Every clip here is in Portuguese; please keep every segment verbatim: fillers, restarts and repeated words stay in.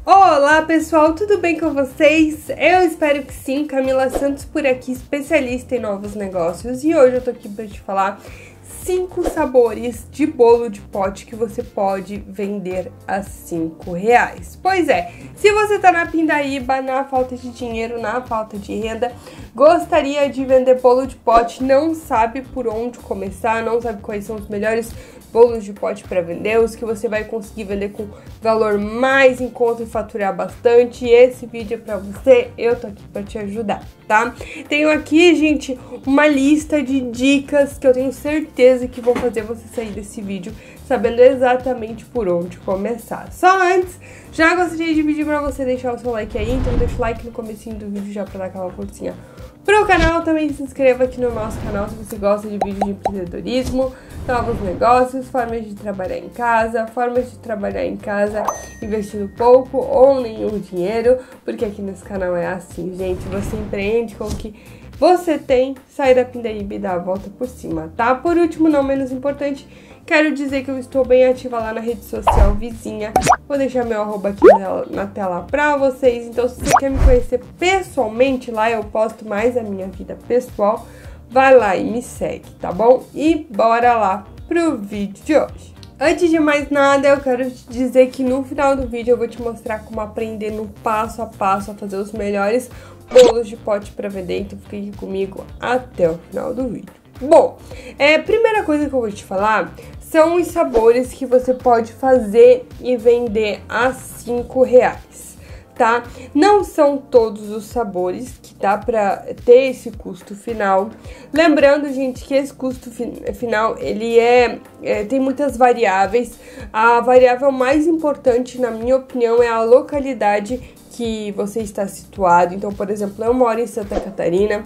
Olá pessoal, tudo bem com vocês? Eu espero que sim, Camila Santos por aqui, especialista em novos negócios, e hoje eu tô aqui para te falar cinco sabores de bolo de pote que você pode vender a cinco reais. Pois é, se você tá na pindaíba, na falta de dinheiro, na falta de renda, gostaria de vender bolo de pote, não sabe por onde começar, não sabe quais são os melhores bolos de pote para vender, os que você vai conseguir vender com valor mais em conta e faturar bastante. Esse vídeo é para você, eu tô aqui para te ajudar, tá? Tenho aqui, gente, uma lista de dicas que eu tenho certeza que vão fazer você sair desse vídeo sabendo exatamente por onde começar. Só antes, já gostaria de pedir para você deixar o seu like aí, então deixa o like no comecinho do vídeo já para dar aquela forcinha pro canal. Também se inscreva aqui no nosso canal se você gosta de vídeos de empreendedorismo, novos negócios, formas de trabalhar em casa, formas de trabalhar em casa investindo pouco ou nenhum dinheiro, porque aqui nesse canal é assim, gente, você empreende com o que você tem, sai da pindaíba e dá a volta por cima, tá? Por último, não menos importante, quero dizer que eu estou bem ativa lá na rede social vizinha. Vou deixar meu arroba aqui na tela pra vocês. Então, se você quer me conhecer pessoalmente, lá eu posto mais a minha vida pessoal. Vai lá e me segue, tá bom? E bora lá pro vídeo de hoje. Antes de mais nada, eu quero te dizer que no final do vídeo eu vou te mostrar como aprender no passo a passo a fazer os melhores bolos de pote para vender. Então, fique comigo até o final do vídeo. Bom, é, primeira coisa que eu vou te falar são os sabores que você pode fazer e vender a cinco reais, tá? Não são todos os sabores que dá pra ter esse custo final. Lembrando, gente, que esse custo fi final, ele é, é, tem muitas variáveis. A variável mais importante, na minha opinião, é a localidade que você está situado. Então, por exemplo, eu moro em Santa Catarina.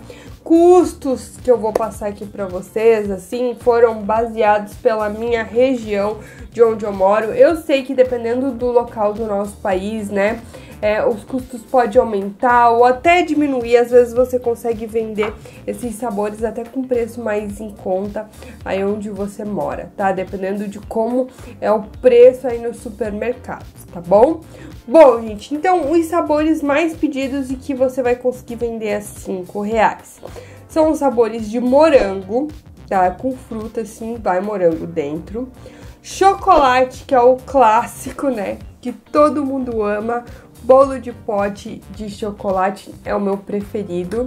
Custos que eu vou passar aqui para vocês, assim, foram baseados pela minha região de onde eu moro. Eu sei que dependendo do local do nosso país, né, é, os custos podem aumentar ou até diminuir. Às vezes você consegue vender esses sabores até com preço mais em conta aí onde você mora, tá? Dependendo de como é o preço aí nos supermercados, tá bom? Bom, gente, então os sabores mais pedidos e que você vai conseguir vender a cinco reais são os sabores de morango, tá? Com fruta, assim, vai morango dentro. Chocolate, que é o clássico, né? Que todo mundo ama. Bolo de pote de chocolate é o meu preferido.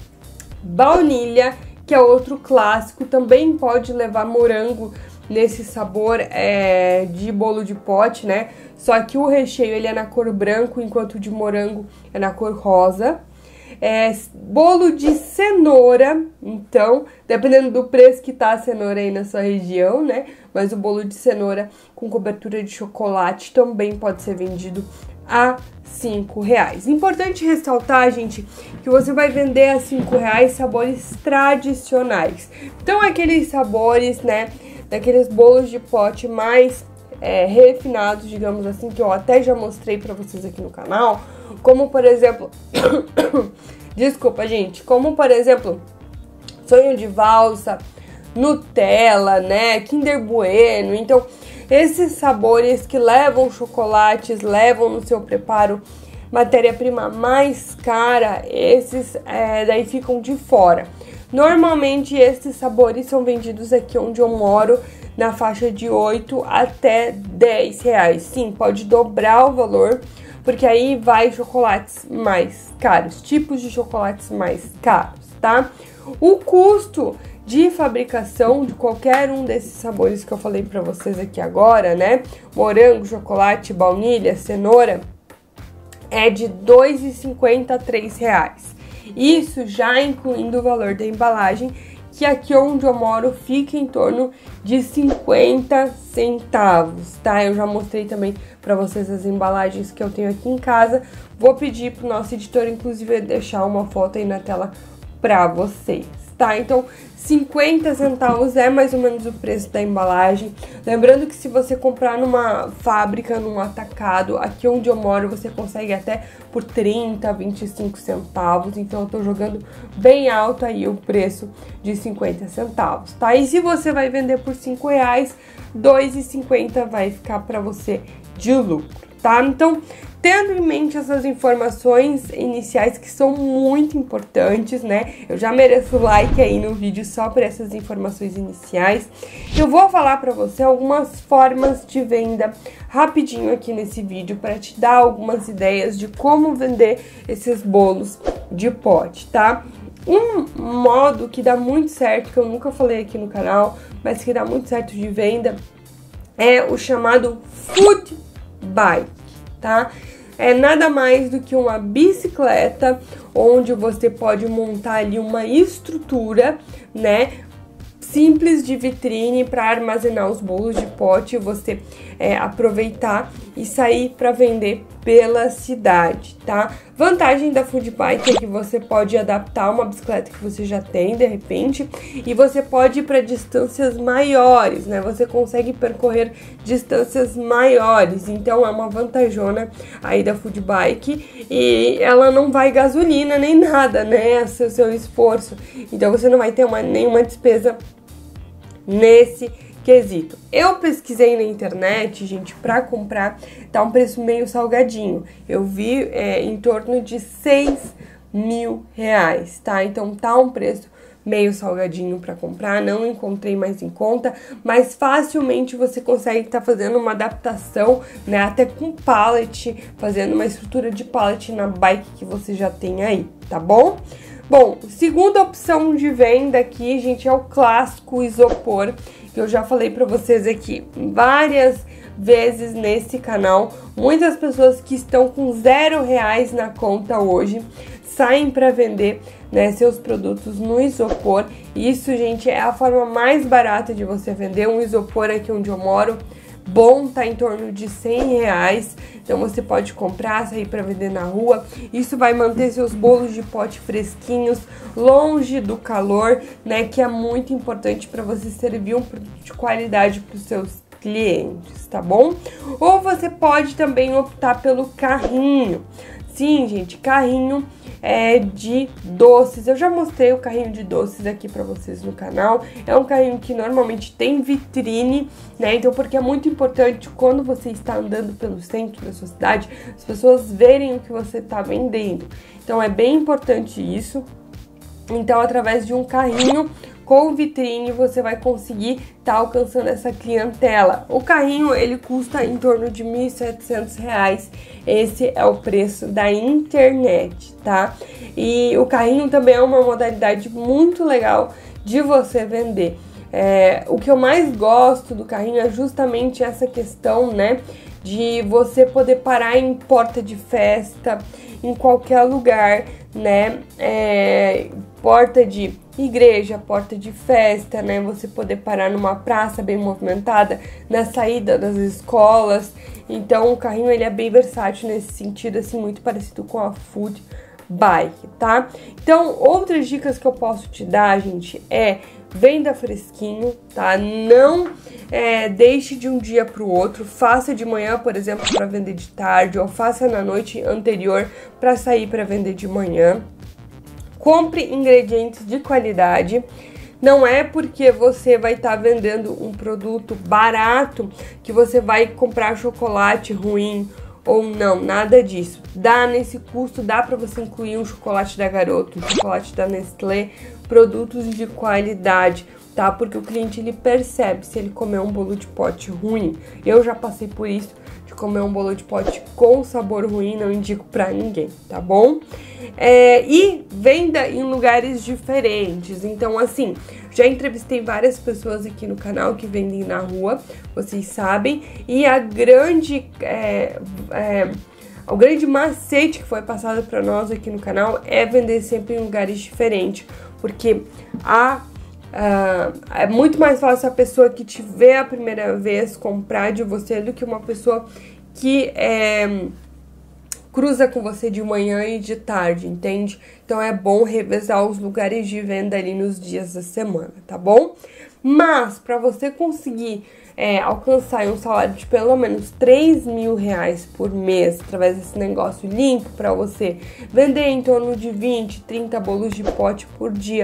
Baunilha, que é outro clássico, também pode levar morango nesse sabor é, de bolo de pote, né? Só que o recheio ele é na cor branco, enquanto o de morango é na cor rosa. É, bolo de cenoura, então, dependendo do preço que tá a cenoura aí na sua região, né? Mas o bolo de cenoura com cobertura de chocolate também pode ser vendido a cinco reais. Importante ressaltar, gente, que você vai vender a cinco reais sabores tradicionais. Então, aqueles sabores, né, daqueles bolos de pote mais é, refinados, digamos assim, que eu até já mostrei pra vocês aqui no canal, como, por exemplo, desculpa, gente, como, por exemplo, sonho de valsa, Nutella, né, Kinder Bueno. Então, esses sabores que levam chocolates, levam no seu preparo matéria-prima mais cara, esses é, daí ficam de fora. Normalmente, esses sabores são vendidos aqui onde eu moro na faixa de oito até dez reais. Sim, pode dobrar o valor, porque aí vai chocolates mais caros, tipos de chocolates mais caros, tá? O custo de fabricação de qualquer um desses sabores que eu falei pra vocês aqui agora, né? Morango, chocolate, baunilha, cenoura, é de dois reais e cinquenta centavos a três reais. Isso já incluindo o valor da embalagem, que aqui onde eu moro fica em torno de cinquenta centavos, tá? Eu já mostrei também pra vocês as embalagens que eu tenho aqui em casa. Vou pedir pro nosso editor, inclusive, deixar uma foto aí na tela pra vocês, tá? Então, cinquenta centavos é mais ou menos o preço da embalagem. Lembrando que se você comprar numa fábrica, num atacado, aqui onde eu moro, você consegue até por trinta, vinte e cinco centavos. Então, eu tô jogando bem alto aí o preço de cinquenta centavos, tá? E se você vai vender por cinco reais, dois reais e cinquenta centavos vai ficar pra você de lucro, tá? tá? Então, tendo em mente essas informações iniciais que são muito importantes, né? Eu já mereço like aí no vídeo só por essas informações iniciais. Eu vou falar para você algumas formas de venda rapidinho aqui nesse vídeo para te dar algumas ideias de como vender esses bolos de pote, tá? Um modo que dá muito certo, que eu nunca falei aqui no canal, mas que dá muito certo de venda, é o chamado food bike, tá? É nada mais do que uma bicicleta onde você pode montar ali uma estrutura, né, simples de vitrine para armazenar os bolos de pote, você é, aproveitar e sair para vender pela cidade, tá? Vantagem da food bike é que você pode adaptar uma bicicleta que você já tem, de repente, e você pode ir para distâncias maiores, né? Você consegue percorrer distâncias maiores, então é uma vantajona aí da food bike e ela não vai gasolina nem nada, né? O seu, seu esforço, então você não vai ter uma, nenhuma despesa nesse quesito. Eu pesquisei na internet, gente, pra comprar, tá um preço meio salgadinho. Eu vi é, em torno de seis mil reais, tá? Então tá um preço meio salgadinho pra comprar, não encontrei mais em conta, mas facilmente você consegue estar tá fazendo uma adaptação, né, até com pallet, fazendo uma estrutura de pallet na bike que você já tem aí, tá bom? Bom, segunda opção de venda aqui, gente, é o clássico isopor, que eu já falei pra vocês aqui várias vezes nesse canal. Muitas pessoas que estão com zero reais na conta hoje saem para vender, né, seus produtos no isopor. Isso, gente, é a forma mais barata de você vender. Um isopor aqui onde eu moro, bom, tá em torno de cem reais, então você pode comprar, sair para vender na rua. Isso vai manter seus bolos de pote fresquinhos, longe do calor, né, que é muito importante para você servir um produto de qualidade para os seus clientes, tá bom? Ou você pode também optar pelo carrinho. Sim, gente, carrinho é de doces. Eu já mostrei o carrinho de doces aqui pra vocês no canal. É um carrinho que normalmente tem vitrine, né? Então, porque é muito importante quando você está andando pelo centro da sua cidade, as pessoas verem o que você tá vendendo. Então, é bem importante isso. Então, através de um carrinho com vitrine, você vai conseguir estar tá alcançando essa clientela. O carrinho, ele custa em torno de mil e setecentos reais. Esse é o preço da internet, tá? E o carrinho também é uma modalidade muito legal de você vender. É, o que eu mais gosto do carrinho é justamente essa questão, né, de você poder parar em porta de festa, em qualquer lugar, né, é, porta de igreja, porta de festa, né, você poder parar numa praça bem movimentada, na saída das escolas. Então o carrinho, ele é bem versátil nesse sentido, assim, muito parecido com a food bike, tá? Então, outras dicas que eu posso te dar, gente, é venda fresquinho, tá? Não é, deixe de um dia para o outro, faça de manhã, por exemplo, para vender de tarde, ou faça na noite anterior para sair para vender de manhã. Compre ingredientes de qualidade. Não é porque você vai estar tá vendendo um produto barato que você vai comprar chocolate ruim ou não, nada disso. Dá nesse custo, dá para você incluir um chocolate da Garoto, um chocolate da Nestlé, produtos de qualidade, tá? Porque o cliente, ele percebe se ele comer um bolo de pote ruim. Eu já passei por isso, de comer um bolo de pote com sabor ruim, não indico pra ninguém, tá bom? É, e venda em lugares diferentes. Então, assim, já entrevistei várias pessoas aqui no canal que vendem na rua, vocês sabem, e a grande... É, é, o grande macete que foi passado para nós aqui no canal é vender sempre em lugares diferentes, porque a, a, é muito mais fácil a pessoa que te vê a primeira vez comprar de você do que uma pessoa que é, cruza com você de manhã e de tarde, entende? Então é bom revezar os lugares de venda ali nos dias da semana, tá bom? Mas para você conseguir É, alcançar um salário de pelo menos três mil reais por mês através desse negócio limpo, para você vender em torno de vinte, trinta bolos de pote por dia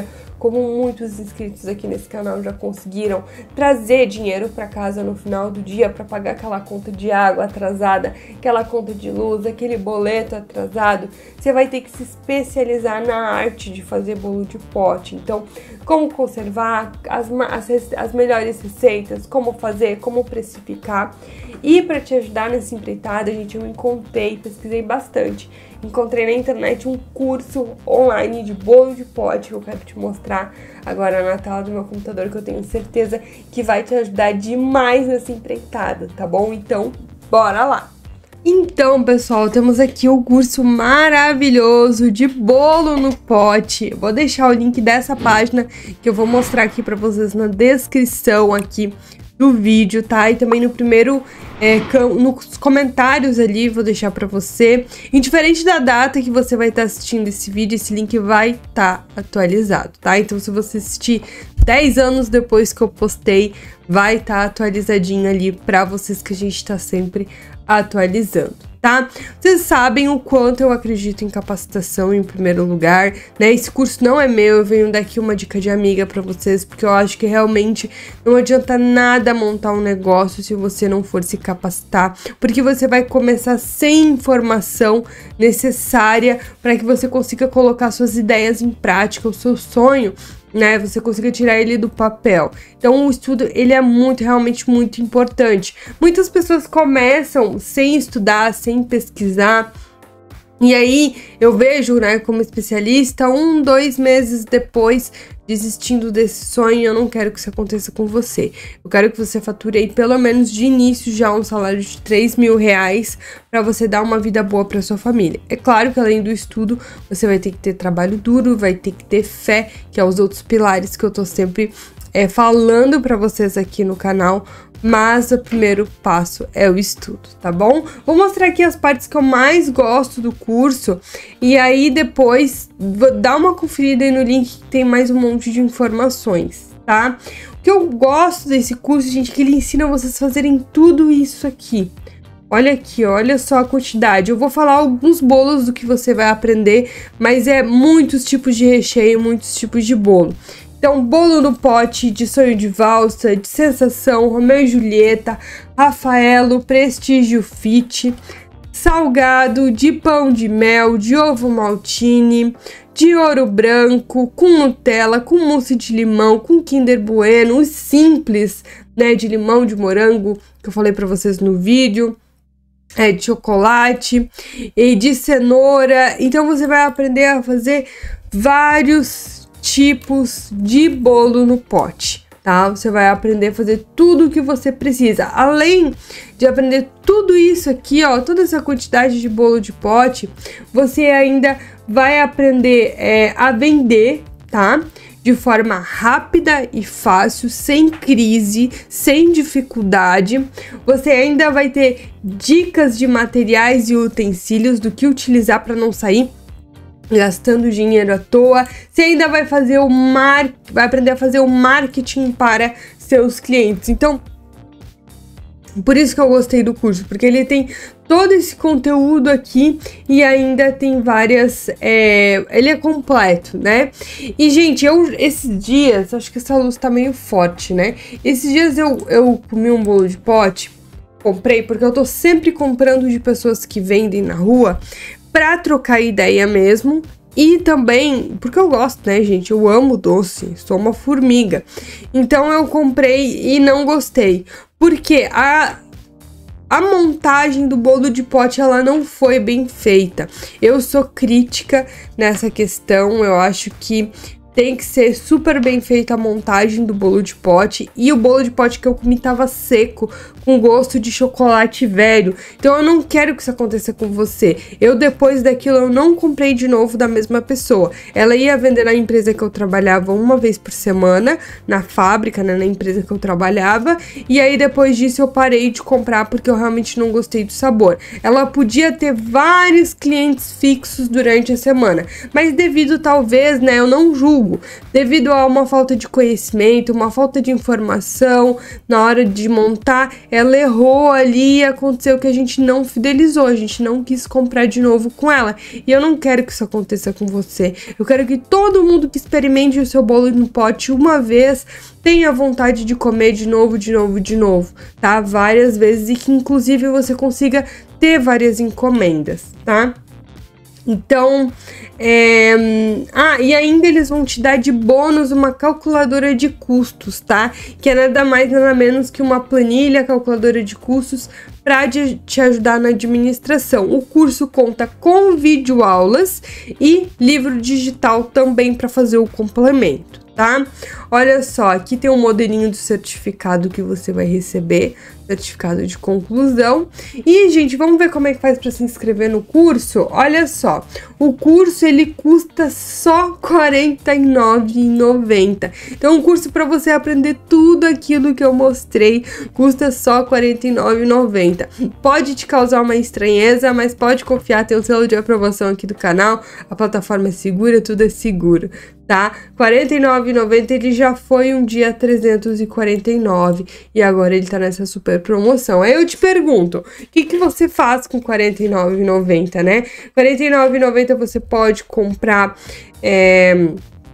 como muitos inscritos aqui nesse canal já conseguiram trazer dinheiro para casa no final do dia para pagar aquela conta de água atrasada, aquela conta de luz, aquele boleto atrasado, você vai ter que se especializar na arte de fazer bolo de pote. Então, como conservar, as, as, as melhores receitas, como fazer, como precificar. E para te ajudar nessa empreitada, gente, eu encontrei, pesquisei bastante. Encontrei na internet um curso online de bolo de pote que eu quero te mostrar agora na tela do meu computador, que eu tenho certeza que vai te ajudar demais nessa empreitada, tá bom? Então, bora lá! Então, pessoal, temos aqui o curso maravilhoso de bolo no pote. Eu vou deixar o link dessa página que eu vou mostrar aqui pra vocês na descrição aqui do vídeo, tá? E também no primeiro, é, nos comentários ali, vou deixar pra você. Indiferente da data que você vai estar assistindo esse vídeo, esse link vai estar atualizado, tá? Então, se você assistir dez anos depois que eu postei, vai estar atualizadinho ali pra vocês, que a gente tá sempre atualizando, tá? Vocês sabem o quanto eu acredito em capacitação em primeiro lugar, né? Esse curso não é meu, eu venho daqui uma dica de amiga pra vocês, porque eu acho que realmente não adianta nada montar um negócio se você não for se capacitar, porque você vai começar sem informação necessária para que você consiga colocar suas ideias em prática, o seu sonho, né, você consiga tirar ele do papel. Então o estudo, ele é muito, realmente muito importante. Muitas pessoas começam sem estudar, sem pesquisar, e aí eu vejo, né, como especialista, um, dois meses depois desistindo desse sonho. Eu não quero que isso aconteça com você. Eu quero que você fature aí pelo menos de início já um salário de três mil reais para você dar uma vida boa para sua família. É claro que além do estudo, você vai ter que ter trabalho duro, vai ter que ter fé, que é os outros pilares que eu tô sempre é, falando para vocês aqui no canal. Mas o primeiro passo é o estudo, tá bom? Vou mostrar aqui as partes que eu mais gosto do curso e aí depois vou dar uma conferida aí no link que tem mais um monte de informações, tá? O que eu gosto desse curso, gente, é que ele ensina vocês a fazerem tudo isso aqui. Olha aqui, olha só a quantidade. Eu vou falar alguns bolos do que você vai aprender, mas é muitos tipos de recheio, muitos tipos de bolo. Então, bolo no pote, de sonho de valsa, de sensação, Romeu e Julieta, Rafaelo, Prestígio Fit, salgado, de pão de mel, de ovo maltine, de ouro branco, com Nutella, com mousse de limão, com Kinder Bueno, os simples, né, de limão, de morango, que eu falei pra vocês no vídeo. É, de chocolate e de cenoura. Então, você vai aprender a fazer vários tipos de bolo no pote, tá? Você vai aprender a fazer tudo o que você precisa. Além de aprender tudo isso aqui, ó, toda essa quantidade de bolo de pote, você ainda vai aprender é, a vender, tá? De forma rápida e fácil, sem crise, sem dificuldade. Você ainda vai ter dicas de materiais e utensílios do que utilizar para não sair gastando dinheiro à toa. Você ainda vai fazer o mar... vai aprender a fazer o marketing para seus clientes. Então, por isso que eu gostei do curso, porque ele tem todo esse conteúdo aqui e ainda tem várias... É, ele é completo, né? E, gente, eu esses dias... acho que essa luz tá meio forte, né? Esses dias eu, eu comi um bolo de pote, comprei, porque eu tô sempre comprando de pessoas que vendem na rua, pra trocar ideia mesmo, e também porque eu gosto, né, gente? Eu amo doce, sou uma formiga. Então eu comprei e não gostei, porque a, a montagem do bolo de pote, ela não foi bem feita. Eu sou crítica nessa questão, eu acho que tem que ser super bem feita a montagem do bolo de pote. E o bolo de pote que eu comi tava seco, com gosto de chocolate velho. Então eu não quero que isso aconteça com você. Eu, depois daquilo, eu não comprei de novo da mesma pessoa. Ela ia vender na empresa que eu trabalhava uma vez por semana, na fábrica, né, na empresa que eu trabalhava. E aí, depois disso, eu parei de comprar porque eu realmente não gostei do sabor. Ela podia ter vários clientes fixos durante a semana, mas devido, talvez, né, eu não julgo, algo devido a uma falta de conhecimento, uma falta de informação na hora de montar, ela errou ali e aconteceu que a gente não fidelizou, a gente não quis comprar de novo com ela. E eu não quero que isso aconteça com você. Eu quero que todo mundo que experimente o seu bolo no pote uma vez tenha vontade de comer de novo, de novo, de novo, tá? Várias vezes, e que inclusive você consiga ter várias encomendas, tá? Então, é... ah, e ainda eles vão te dar de bônus uma calculadora de custos, tá? Que é nada mais, nada menos que uma planilha, calculadora de custos, para te ajudar na administração. O curso conta com videoaulas e livro digital também para fazer o complemento, tá? Olha só, aqui tem um modelinho do certificado que você vai receber, certificado de conclusão. E, gente, vamos ver como é que faz para se inscrever no curso? Olha só, o curso ele custa só quarenta e nove reais e noventa centavos. Então, um curso para você aprender tudo aquilo que eu mostrei custa só quarenta e nove reais e noventa centavos. Pode te causar uma estranheza, mas pode confiar, tem um selo de aprovação aqui do canal, a plataforma é segura, tudo é seguro, tá? quarenta e nove reais e noventa centavos, ele já foi um dia trezentos e quarenta e nove e agora ele tá nessa super promoção. Aí eu te pergunto, o que que você faz com quarenta e nove reais e noventa centavos, né? quarenta e nove reais e noventa centavos você pode comprar é,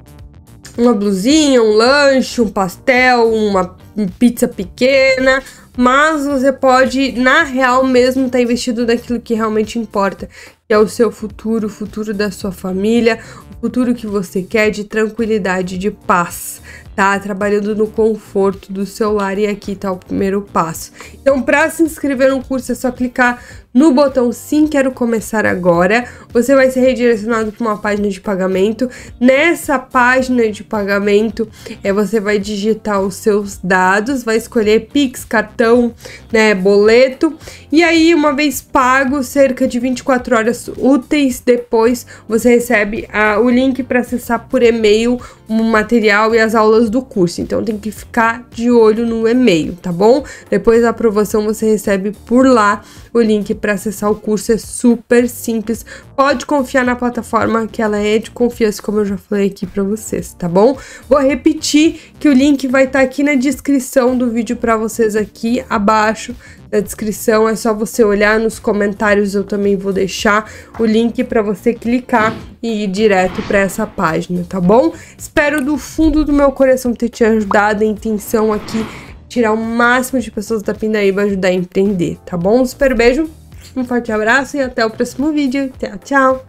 uma blusinha, um lanche, um pastel, uma pizza pequena, mas você pode, na real mesmo, estar tá investido naquilo que realmente importa, que é o seu futuro, o futuro da sua família, o futuro que você quer de tranquilidade, de paz, tá? Trabalhando no conforto do seu lar, e aqui tá o primeiro passo. Então, para se inscrever no curso, é só clicar no botão sim, quero começar agora. Você vai ser redirecionado para uma página de pagamento. Nessa página de pagamento, é, você vai digitar os seus dados, vai escolher Pix, cartão, né, boleto. E aí, uma vez pago, cerca de vinte e quatro horas úteis depois, você recebe ah, o link para acessar por e-mail o material e as aulas do curso. Então, tem que ficar de olho no e-mail, tá bom? Depois da aprovação, você recebe por lá o link para acessar o curso. É super simples. Pode confiar na plataforma, que ela é de confiança, como eu já falei aqui para vocês, tá bom? Vou repetir que o link vai estar tá aqui na descrição do vídeo para vocês, aqui abaixo na descrição. É só você olhar nos comentários, eu também vou deixar o link para você clicar e ir direto para essa página, tá bom? Espero do fundo do meu coração ter te ajudado. A intenção aqui tirar o máximo de pessoas da Pindaíba, ajudar a empreender, tá bom? Um super beijo, um forte abraço e até o próximo vídeo. Tchau, tchau!